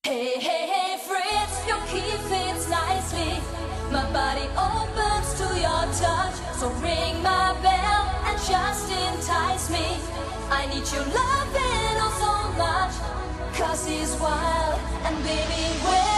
Hey, hey, hey, Fritz, your key fits nicely. My body opens to your touch, so ring my bell and just entice me. I need your loving oh so much, 'cause he's wild and baby, well